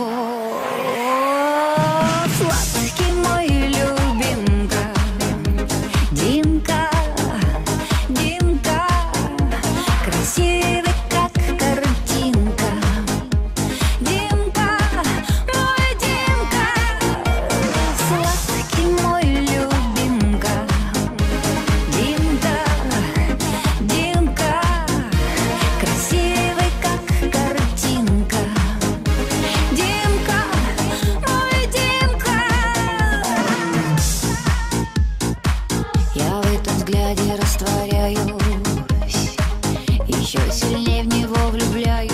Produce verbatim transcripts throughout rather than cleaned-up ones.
его. Сладкий мой любимка, Димка, Димка, красивый как картинка. Димка, мой Димка, сладкий мой любимка. Димка, Димка, красивый как картинка. Димка, мой Димка. Я в этом взгляде растворяюсь, еще сильнее в него влюбляюсь.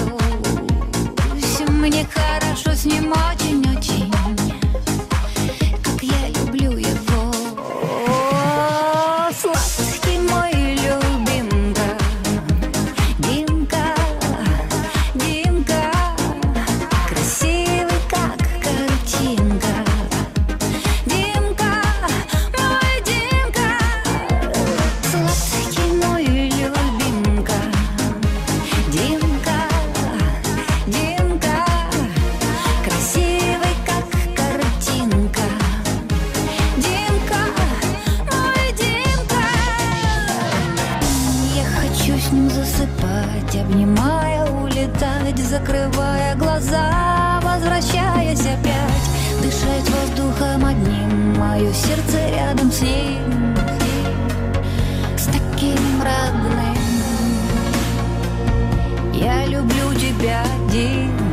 Мне хорошо с ним очень-очень, как я люблю его. Сладкий мой любимка, Димка, Димка, красивый как картинка. Димка, мой Димка, сладкий мой любимка. Димка, Димка, красивый как картинка. Димка, мой Димка. Я хочу с ним засыпать, обнимая, улетать, закрывая глаза, возвращаясь опять, дышать воздухом одним, мое сердце рядом с ним, с таким родным. Я люблю тебя, Дим.